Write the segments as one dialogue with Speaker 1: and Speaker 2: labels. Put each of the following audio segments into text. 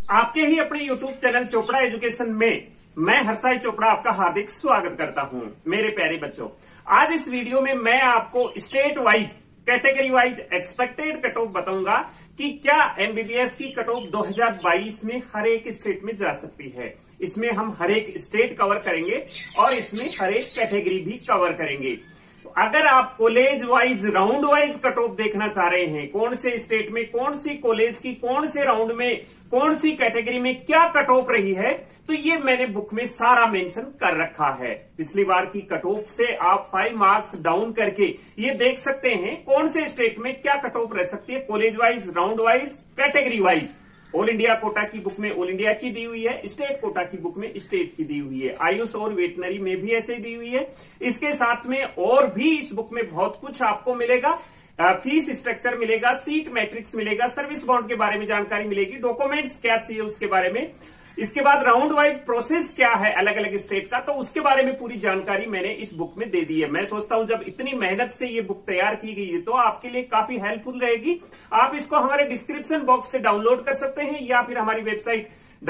Speaker 1: आपके ही अपने YouTube channel Chopra education में मैं हर्षाई चोपड़ा आपका हार्दिक स्वागत करता हूं। मेरे प्यारे बच्चों, आज इस वीडियो में मैं आपको state wise, category wise expected cut off बताऊंगा कि क्या एमबीबीएस की कट ऑफ 2022 में हर एक स्टेट में जा सकती है। इसमें हम हर एक स्टेट कवर करेंगे और इसमें हर एक कैटेगरी भी कवर करेंगे। अगर आप college wise, round wise cut off देखना चाह रहे हैं, कौन से स्टेट में कौन सी कॉलेज की कौन से राउंड में कौन सी कैटेगरी में क्या कट ऑफ रही है, तो ये मैंने बुक में सारा मेंशन कर रखा है। पिछली बार की कट ऑफ से आप 5 मार्क्स डाउन करके ये देख सकते हैं कौन से स्टेट में क्या कट ऑफ रह सकती है, college wise, round wise, category wise. All India quota की बुक में ऑल इंडिया की दी हुई है, स्टेट कोटा की बुक में स्टेट की दी हुई है, आयुष और वेटनरी में भी ऐसे ही दी हुई है। इसके साथ में और भी इस बुक में बहुत कुछ आपको मिलेगा। फीस स्ट्रक्चर मिलेगा, सीट मैट्रिक्स मिलेगा, सर्विस बॉन्ड के बारे में जानकारी मिलेगी, डॉक्यूमेंट्स क्या चाहिए उसके बारे में। इसके बाद राउंड वाइज प्रोसेस क्या है अलग अलग स्टेट का, तो उसके बारे में पूरी जानकारी मैंने इस बुक में दे दी है। मैं सोचता हूं जब इतनी मेहनत से ये बुक तैयार की गई है तो आपके लिए काफी हेल्पफुल रहेगी। आप इसको हमारे डिस्क्रिप्शन बॉक्स से डाउनलोड कर सकते हैं या फिर हमारी वेबसाइट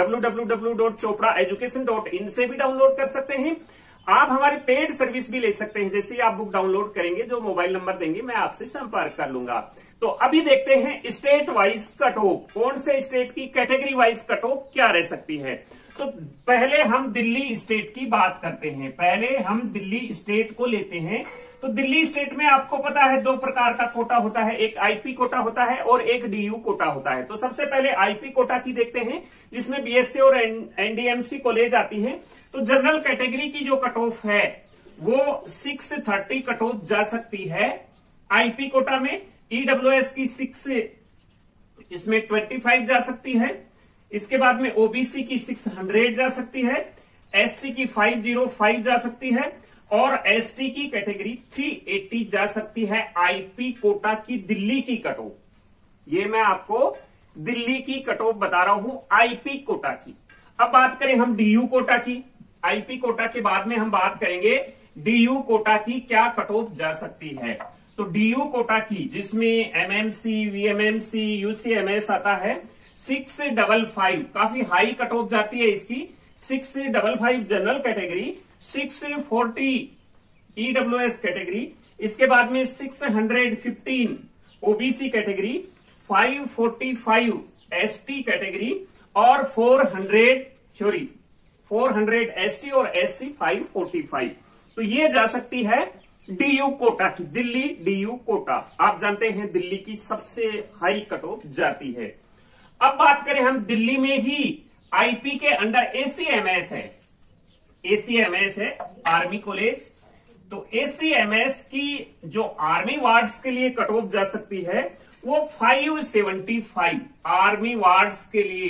Speaker 1: www.chopraeducation.in से भी डाउनलोड कर सकते हैं। आप हमारी पेड सर्विस भी ले सकते हैं। जैसे ही आप बुक डाउनलोड करेंगे, जो मोबाइल नंबर देंगे मैं आपसे संपर्क कर लूंगा। तो अभी देखते हैं स्टेट वाइज कट ऑफ, कौन से स्टेट की कैटेगरी वाइज कट ऑफ क्या रह सकती है। तो पहले हम दिल्ली स्टेट की बात करते हैं। पहले हम दिल्ली स्टेट को लेते हैं। तो दिल्ली स्टेट में आपको पता है 2 प्रकार का कोटा होता है, एक आईपी कोटा होता है और एक डीयू कोटा होता है। तो सबसे पहले आईपी कोटा की देखते हैं, जिसमें बीएससी और एनडीएमसी कॉलेज आती है। तो जनरल कैटेगरी की जो कट ऑफ है वो 630 कट ऑफ जा सकती है आईपी कोटा में। ईडब्ल्यूएस की 6 इसमें 25 जा सकती है। इसके बाद में ओबीसी की 600 जा सकती है, एससी की 505 जा सकती है और एसटी की कैटेगरी 380 जा सकती है। आईपी कोटा की दिल्ली की कट ऑफ, ये मैं आपको दिल्ली की कट ऑफ बता रहा हूं आईपी कोटा की। अब बात करें हम डीयू कोटा की। आईपी कोटा के बाद में हम बात करेंगे डीयू कोटा की क्या कट ऑफ जा सकती है। तो डीयू कोटा की, जिसमें एमएमसी, वीएमएमसी, यूसीएमएस आता है, 655 काफी हाई कट ऑफ जाती है इसकी। 655 जनरल कैटेगरी, 640 ईडब्ल्यूएस कैटेगरी, इसके बाद में 615 ओबीसी कैटेगरी, 545 एसटी कैटेगरी और 400 एसटी और एससी 545। तो ये जा सकती है डीयू कोटा की, दिल्ली डीयू कोटा। आप जानते हैं दिल्ली की सबसे हाई कट ऑफ जाती है। अब बात करें हम दिल्ली में ही आईपी के अंडर एसीएमएस है, एसीएमएस है आर्मी कॉलेज। तो एसीएमएस की जो आर्मी वार्ड्स के लिए कट ऑफ जा सकती है वो 575, आर्मी वार्ड्स के लिए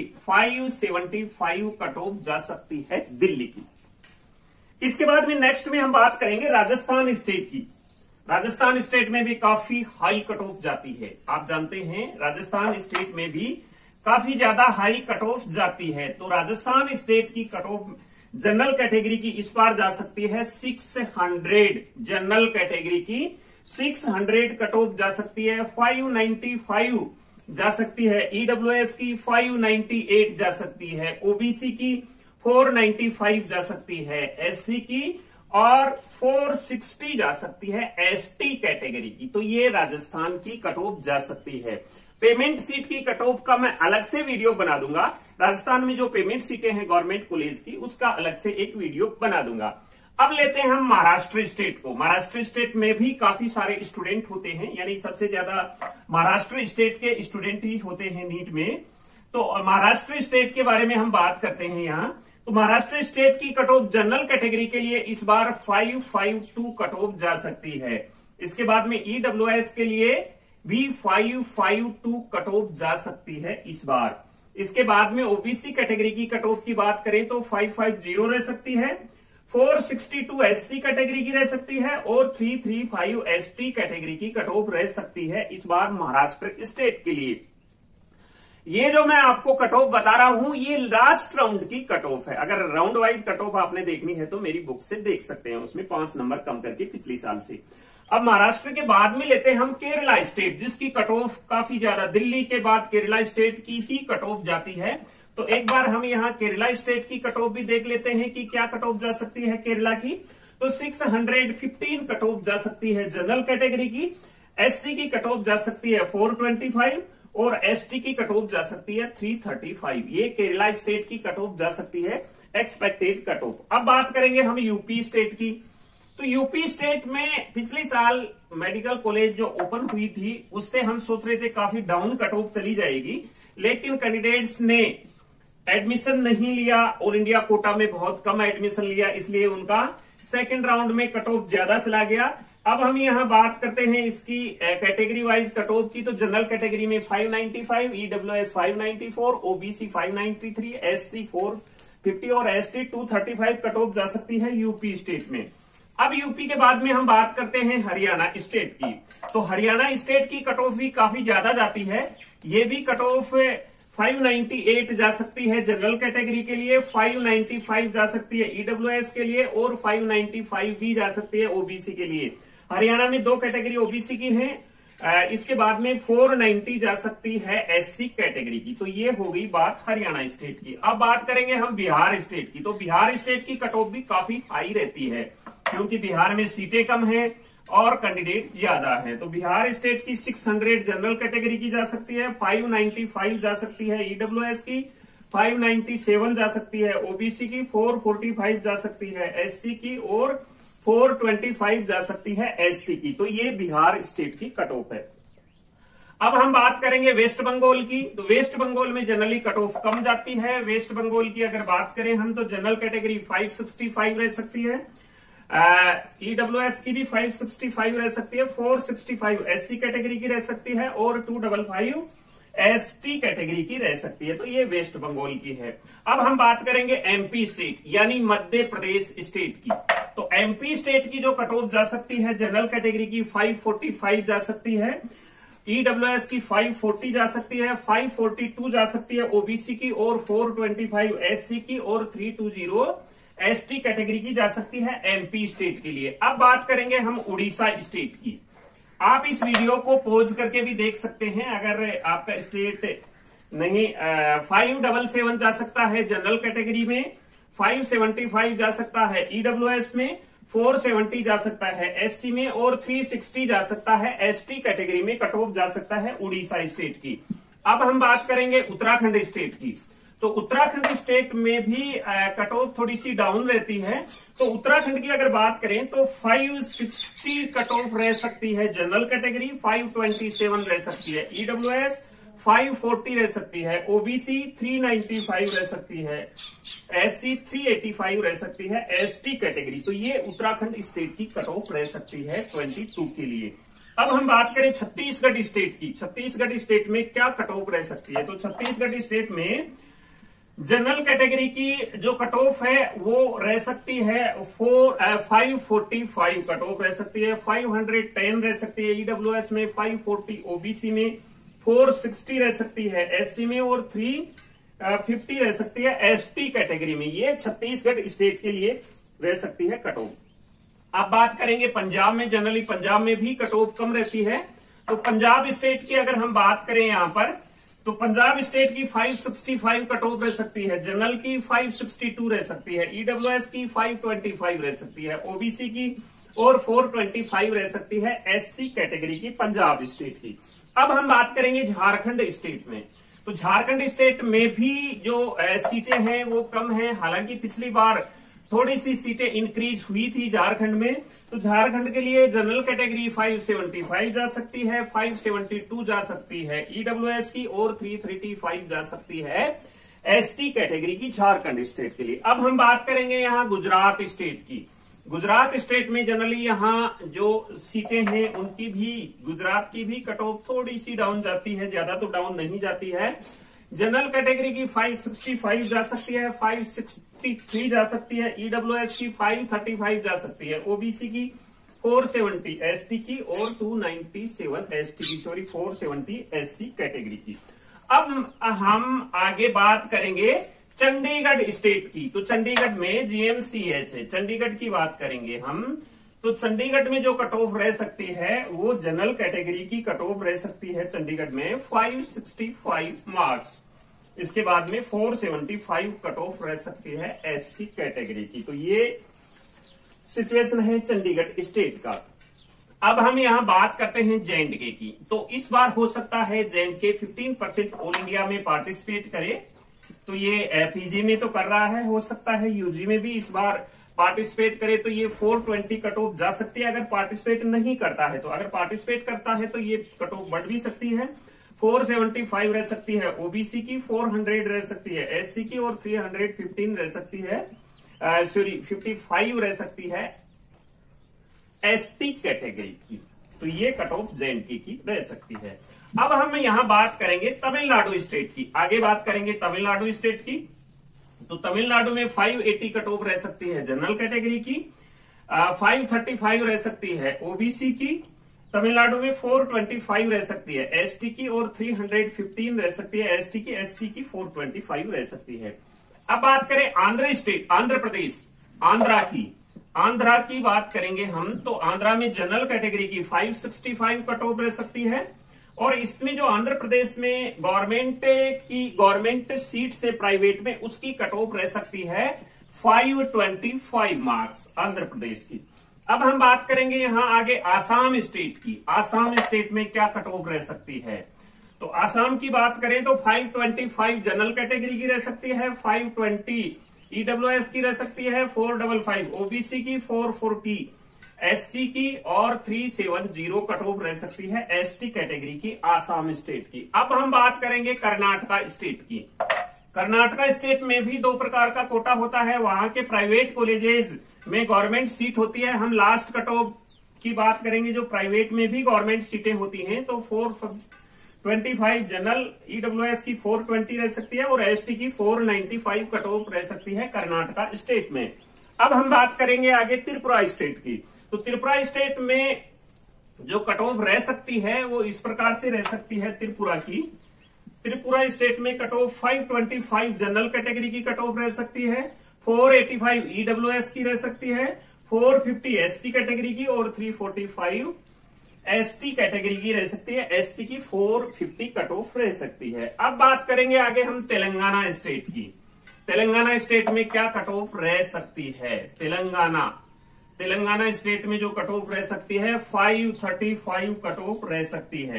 Speaker 1: 575 कट ऑफ जा सकती है दिल्ली की। इसके बाद में नेक्स्ट में हम बात करेंगे राजस्थान स्टेट की। राजस्थान स्टेट में भी काफी हाई कट ऑफ जाती है। आप जानते हैं राजस्थान स्टेट में भी काफी ज्यादा हाई कट ऑफ जाती है। तो राजस्थान स्टेट की कट ऑफ जनरल कैटेगरी की इस बार जा सकती है 600, जनरल कैटेगरी की 600 कट ऑफ जा सकती है। 595 जा सकती है, ईडब्ल्यूएस की 598 जा सकती है, ओबीसी की 495 जा सकती है, एससी की और 460 जा सकती है एसटी कैटेगरी की। तो ये राजस्थान की कट ऑफ जा सकती है। पेमेंट सीट की कट ऑफ का मैं अलग से वीडियो बना दूंगा। राजस्थान में जो पेमेंट सीटें हैं गवर्नमेंट कॉलेज की, उसका अलग से एक वीडियो बना दूंगा। अब लेते हैं हम महाराष्ट्र स्टेट को। महाराष्ट्र स्टेट में भी काफी सारे स्टूडेंट होते हैं, यानी सबसे ज्यादा महाराष्ट्र स्टेट के स्टूडेंट ही होते हैं नीट में। तो महाराष्ट्र स्टेट के बारे में हम बात करते हैं यहाँ। तो महाराष्ट्र स्टेट की कट ऑफ जनरल कैटेगरी के लिए इस बार 552 कट ऑफ जा सकती है। इसके बाद में ईडब्ल्यूएस के लिए भी 552 कट ऑफ जा सकती है इस बार। इसके बाद में ओबीसी कैटेगरी की कट ऑफ की बात करें तो 550 रह सकती है, 462 एससी कैटेगरी की रह सकती है और 335 एसटी कैटेगरी की कट ऑफ रह सकती है इस बार महाराष्ट्र स्टेट के लिए। ये जो मैं आपको कट ऑफ बता रहा हूं ये लास्ट राउंड की कट ऑफ है। अगर राउंड वाइज कट ऑफ आपने देखनी है तो मेरी बुक से देख सकते हैं, उसमें 5 नंबर कम करके पिछली साल से। अब महाराष्ट्र के बाद में लेते हैं हम केरला स्टेट, जिसकी कट ऑफ काफी ज्यादा, दिल्ली के बाद केरला स्टेट की ही कट ऑफ जाती है। तो एक बार हम यहाँ केरला स्टेट की कट ऑफ भी देख लेते हैं कि क्या कट ऑफ जा सकती है केरला की। तो 615 कट ऑफ जा सकती है जनरल कैटेगरी की, एससी की कट ऑफ जा सकती है 425 और एसटी की कट ऑफ जा सकती है 335। ये केरला स्टेट की कट ऑफ जा सकती है एक्सपेक्टेड कट ऑफ। अब बात करेंगे हम यूपी स्टेट की। तो यूपी स्टेट में पिछले साल मेडिकल कॉलेज जो ओपन हुई थी उससे हम सोच रहे थे काफी डाउन कट ऑफ चली जाएगी, लेकिन कैंडिडेट्स ने एडमिशन नहीं लिया, ऑल इंडिया कोटा में बहुत कम एडमिशन लिया, इसलिए उनका सेकेंड राउंड में कट ऑफ ज्यादा चला गया। अब हम यहाँ बात करते हैं इसकी कैटेगरी वाइज कट ऑफ की। तो जनरल कैटेगरी में 595, ईडब्ल्यूएस 594, ओबीसी 593, एससी 450 और एसटी 235 कट ऑफ जा सकती है यूपी स्टेट में। अब यूपी के बाद में हम बात करते हैं हरियाणा स्टेट की। तो हरियाणा स्टेट की कट ऑफ भी काफी ज्यादा जाती है, ये भी कट ऑफ 598 जा सकती है जनरल कैटेगरी के लिए, 595 जा सकती है ईडब्ल्यूएस के लिए और 595 भी जा सकती है ओबीसी के लिए। हरियाणा में 2 कैटेगरी ओबीसी की हैं, इसके बाद में 490 जा सकती है एससी कैटेगरी की। तो ये हो गई बात हरियाणा स्टेट की। अब बात करेंगे हम बिहार स्टेट की। तो बिहार स्टेट की कट ऑफ भी काफी हाई रहती है, क्योंकि बिहार में सीटें कम हैं और कैंडिडेट ज्यादा है। तो बिहार स्टेट की 600 जनरल कैटेगरी की जा सकती है, 595 जा सकती है ईडब्ल्यूएस की, 597 जा सकती है ओबीसी की, 445 जा सकती है एससी की और 425 जा सकती है एसटी की। तो ये बिहार स्टेट की कट ऑफ है। अब हम बात करेंगे वेस्ट बंगाल की। तो वेस्ट बंगाल में जनरली कट ऑफ कम जाती है। वेस्ट बंगाल की अगर बात करें हम तो जनरल कैटेगरी 565 रह सकती है, ईडब्ल्यूएस की भी 565 रह सकती है, 465 एससी कैटेगरी की रह सकती है और 255 एसटी कैटेगरी की रह सकती है। तो ये वेस्ट बंगाल की है। अब हम बात करेंगे एमपी स्टेट यानी मध्य प्रदेश स्टेट की। तो एमपी स्टेट की जो कट ऑफ जा सकती है जनरल कैटेगरी की 545 जा सकती है, ईडब्ल्यूएस की 540 जा सकती है, 542 जा सकती है ओबीसी की और 425 एससी की और 320 एसटी कैटेगरी की जा सकती है एमपी स्टेट के लिए। अब बात करेंगे हम उड़ीसा स्टेट की। आप इस वीडियो को पॉज करके भी देख सकते हैं अगर आपका स्टेट नहीं। 577 जा सकता है जनरल कैटेगरी में, 575 जा सकता है ईडब्ल्यूएस में, 470 जा सकता है एससी में और 360 जा सकता है एसटी कैटेगरी में कट ऑफ जा सकता है उड़ीसा स्टेट की। अब हम बात करेंगे उत्तराखंड स्टेट की। तो उत्तराखंड स्टेट में भी कट ऑफ थोड़ी सी डाउन रहती है। तो उत्तराखंड की अगर बात करें तो 560 कट ऑफ रह सकती है जनरल कैटेगरी, 527 रह सकती है ईडब्ल्यूएस, 540 रह सकती है ओबीसी, 395 रह सकती है एससी, 385 रह सकती है एसटी कैटेगरी। तो ये उत्तराखंड स्टेट की कट ऑफ रह सकती है 22 के लिए। अब हम बात करें छत्तीसगढ़ स्टेट की। छत्तीसगढ़ स्टेट में क्या कट ऑफ रह सकती है? तो छत्तीसगढ़ स्टेट में जनरल कैटेगरी की जो कट ऑफ है वो रह सकती है 545 कट ऑफ रह सकती है, 510 रह सकती है ईडब्ल्यूएस में, 540 ओबीसी में, 460 रह सकती है एससी में और 350 रह सकती है एसटी कैटेगरी में। ये छत्तीसगढ़ स्टेट के लिए रह सकती है कट ऑफ। अब बात करेंगे पंजाब में। जनरली पंजाब में भी कट ऑफ कम रहती है। तो पंजाब स्टेट की अगर हम बात करें यहां पर तो पंजाब स्टेट की 565 कट ऑफ रह सकती है, जनरल की 562 रह सकती है, ईडब्ल्यूएस की 525 रह सकती है, ओबीसी की और 425 रह सकती है एससी कैटेगरी की पंजाब स्टेट की। अब हम बात करेंगे झारखंड स्टेट में। तो झारखंड स्टेट में भी जो सीटें हैं वो कम हैं। हालांकि पिछली बार थोड़ी सी सीटें इंक्रीज हुई थी झारखंड में। तो झारखंड के लिए जनरल कैटेगरी 575 जा सकती है, 572 जा सकती है ईडब्ल्यूएस की और 335 जा सकती है एसटी कैटेगरी की झारखंड स्टेट के लिए। अब हम बात करेंगे यहाँ गुजरात स्टेट की। गुजरात स्टेट में जनरली यहाँ जो सीटें हैं उनकी भी, गुजरात की भी कट ऑफ थोड़ी सी डाउन जाती है, ज्यादा तो डाउन नहीं जाती है। जनरल कैटेगरी की 565 जा सकती है, 563 जा सकती है ईडब्ल्यूएस की, 535 जा सकती है ओबीसी की, 470 एसटी की और 297 एसटी की, 470 एससी कैटेगरी की। अब हम आगे बात करेंगे चंडीगढ़ स्टेट की। तो चंडीगढ़ में जीएमसीएच है, चंडीगढ़ की बात करेंगे हम। तो चंडीगढ़ में जो कट ऑफ रह सकती है वो जनरल कैटेगरी की कट ऑफ रह सकती है चंडीगढ़ में 565 मार्क्स। इसके बाद में 475 कट ऑफ रह सकती है एससी कैटेगरी की। तो ये सिचुएशन है चंडीगढ़ स्टेट का। अब हम यहां बात करते हैं जे&के की। तो इस बार हो सकता है जे&के 15% ऑल इंडिया में पार्टिसिपेट करे। तो ये पीजी में तो कर रहा है, हो सकता है यूजी में भी इस बार पार्टिसिपेट करे। तो ये 420 कट ऑफ जा सकती है अगर पार्टिसिपेट नहीं करता है। तो अगर पार्टिसिपेट करता है तो ये कट ऑफ बढ़ भी सकती है। 475 रह सकती है ओबीसी की, 400 रह सकती है एससी की और 315 रह सकती है 55 रह सकती है एसटी कैटेगरी की। तो ये कट ऑफ जे&के की रह सकती है। अब हम यहां बात करेंगे तमिलनाडु स्टेट की। आगे बात करेंगे तमिलनाडु स्टेट की। तो तमिलनाडु में 580 कट ऑफ रह सकती है जनरल कैटेगरी की, 535 रह सकती है ओबीसी की। तमिलनाडु में 425 रह सकती है एसटी की और 315 रह सकती है एसटी की। एससी की 425 रह सकती है। अब बात करें आंध्र स्टेट, आंध्र प्रदेश, आंध्रा की बात करेंगे हम। तो आंध्रा में जनरल कैटेगरी की 565 कट ऑफ रह सकती है। और इसमें जो आंध्र प्रदेश में गवर्नमेंट सीट से प्राइवेट में उसकी कट ऑफ रह सकती है 525 मार्क्स आंध्र प्रदेश की। अब हम बात करेंगे यहां आगे आसाम स्टेट की। आसाम स्टेट में क्या कट ऑफ रह सकती है? तो आसाम की बात करें तो 525 जनरल कैटेगरी की रह सकती है, 520 ईडब्ल्यूएस की रह सकती है, 455 ओबीसी की, 440 एससी की और 370 कट ऑफ रह सकती है एसटी कैटेगरी की आसाम स्टेट की। अब हम बात करेंगे कर्नाटका स्टेट की। कर्नाटका स्टेट में भी दो प्रकार का कोटा होता है। वहां के प्राइवेट कॉलेजेस में गवर्नमेंट सीट होती है। हम लास्ट कट ऑफ की बात करेंगे जो प्राइवेट में भी गवर्नमेंट सीटें होती हैं। तो 425 जनरल ईडब्ल्यूएस की 420 रह सकती है और एसटी की 495 कट ऑफ रह सकती है कर्नाटका स्टेट में। अब हम बात करेंगे आगे त्रिपुरा स्टेट की। तो त्रिपुरा स्टेट में जो कट ऑफ रह सकती है वो इस प्रकार से रह सकती है त्रिपुरा की। त्रिपुरा स्टेट में कट ऑफ 525 जनरल कैटेगरी की कट ऑफ रह सकती है, 485 ईडब्ल्यूएस की रह सकती है, 450 एससी कैटेगरी की और 345 एसटी कैटेगरी की रह सकती है। एससी की 450 कट ऑफ रह सकती है। अब बात करेंगे आगे हम तेलंगाना स्टेट की। तेलंगाना स्टेट में क्या कट ऑफ रह सकती है? तेलंगाना स्टेट में जो कट ऑफ रह सकती है 535 कट ऑफ रह सकती है,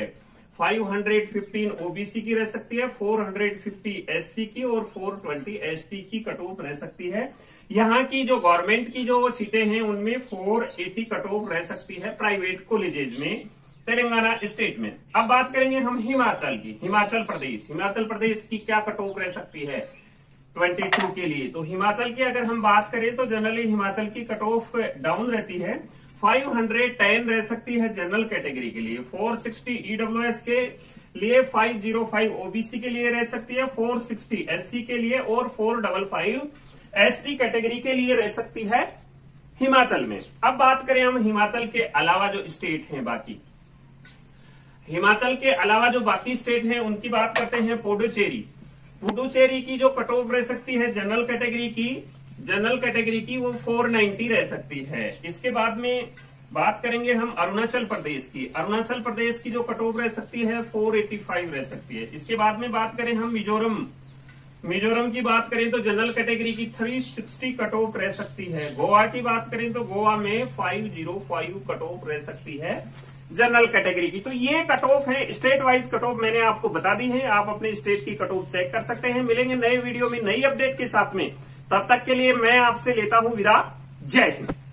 Speaker 1: 515 ओबीसी की रह सकती है, 450 एससी की और 420 एसटी की कट ऑफ रह सकती है। यहाँ की जो गवर्नमेंट की जो सीटें हैं उनमें 480 कट ऑफ रह सकती है प्राइवेट कॉलेजेज में तेलंगाना स्टेट में। अब बात करेंगे हम हिमाचल की। हिमाचल प्रदेश की क्या कट ऑफ रह सकती है 22 के लिए? तो हिमाचल की अगर हम बात करें तो जनरली हिमाचल की कट ऑफ डाउन रहती है, 510 रह सकती है जनरल कैटेगरी के लिए, 460 ईडब्ल्यूएस के लिए, 505 ओबीसी के लिए रह सकती है, 460 एससी के लिए और 455 एसटी कैटेगरी के लिए रह सकती है हिमाचल में। अब बात करें हम हिमाचल के अलावा जो स्टेट हैं बाकी, हिमाचल के अलावा जो बाकी स्टेट हैं उनकी बात करते हैं। पुडुचेरी की जो कट ऑफ रह सकती है जनरल कैटेगरी की वो 490 रह सकती है। इसके बाद में बात करेंगे हम अरुणाचल प्रदेश की। अरुणाचल प्रदेश की जो कट ऑफ रह सकती है 485 रह सकती है। इसके बाद में बात करें हम मिजोरम की बात करें तो जनरल कैटेगरी की 360 कट ऑफ रह सकती है। गोवा की बात करें तो गोवा में 505 कट ऑफ रह सकती है जनरल कैटेगरी की। तो ये कट ऑफ है, स्टेट वाइज कट ऑफ मैंने आपको बता दी है। आप अपने स्टेट की कट ऑफ चेक कर सकते हैं। मिलेंगे नए वीडियो में नई अपडेट के साथ में, तब तक के लिए मैं आपसे लेता हूं विदा। जय हिंद।